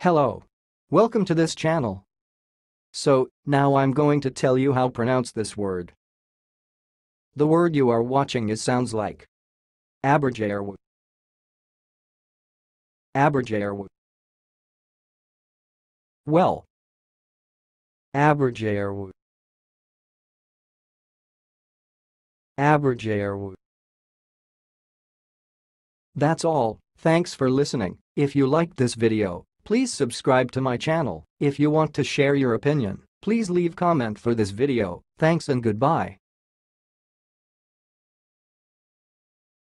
Hello. Welcome to this channel. So, now I'm going to tell you how to pronounce this word. The word you are watching sounds like Abergeirw. Abergeirw. Well. Abergeirw. Abergeirw. That's all. Thanks for listening. If you liked this video, please subscribe to my channel. If you want to share your opinion, please leave comment for this video. Thanks and goodbye.